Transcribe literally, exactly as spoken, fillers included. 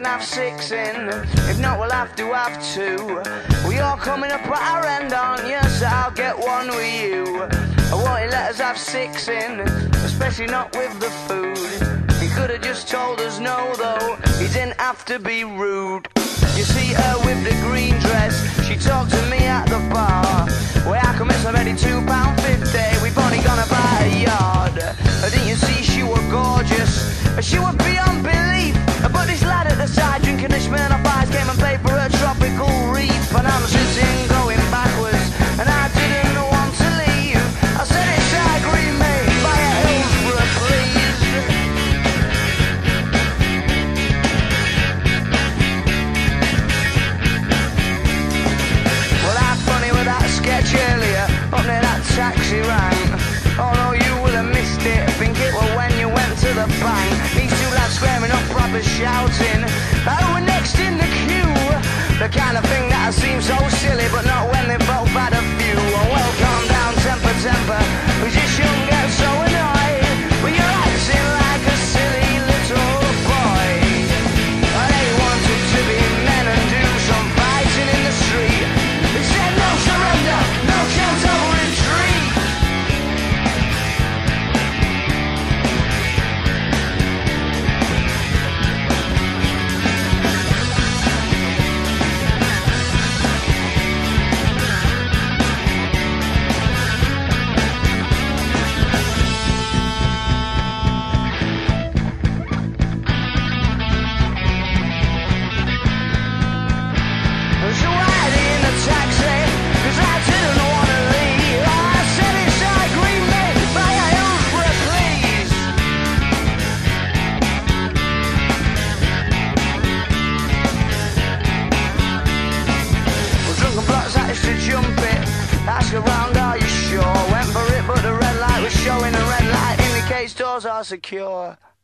have six in. If not, we'll have to have two. We all coming up at our end, aren't you? So I'll get one with you. I won't you let us have six in, especially not with the food. He could have just told us no, though. He didn't have to be rude. You see her with the green dress, she talked to me at the bar. Well, how come it's already two pound fifty? We've only gone about a yard. Didn't you see she was gorgeous? She was beyond belief. But this lad at the side drinking the Smirnoff Ice came and paid for her tropical reef. And I'm sitting going backwards, and I didn't want to leave. I said it's I agree, mate, by a Hillsborough, please. Well, I'm funny with that sketch earlier, up near that taxi rank. Although you would have missed it, think it was when you went to the bank. These two lads squaring up, proper shouting. Oh, we're next in the queue. The kind of thing that seems so silly, but not when they both had a few. Oh, well, calm down, temper, temper. We just shouldn't get so annoyed. But you're acting like a silly little boy. Well, they wanted to be men and do some fighting in the street. They said no surrender, no chance of retreat. Around, are you sure? Went for it, but the red light was showing. The red light indicates doors are secure.